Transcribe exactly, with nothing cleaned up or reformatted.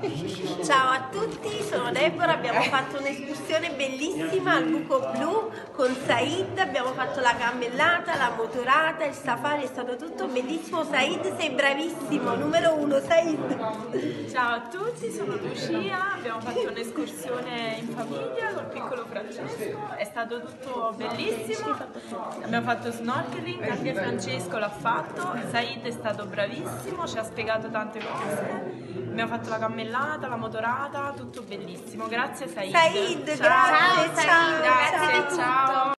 Ciao a tutti, sono Deborah, abbiamo fatto un'escursione bellissima al Buco Blu con Said, abbiamo fatto la cammellata, la motorata, il safari, è stato tutto bellissimo. Said, sei bravissimo, numero uno, Said. Ciao a tutti, sono Lucia, abbiamo fatto un'escursione in famiglia col piccolo Francesco, è stato tutto bellissimo, abbiamo fatto snorkeling, anche Francesco l'ha fatto, Said è stato bravissimo, ci ha spiegato tante cose, abbiamo fatto la cammellata, la motorata, tutto bellissimo, grazie Said. Said, ciao. grazie, ciao, Ciao, Said, grazie di grazie, tutto. ciao.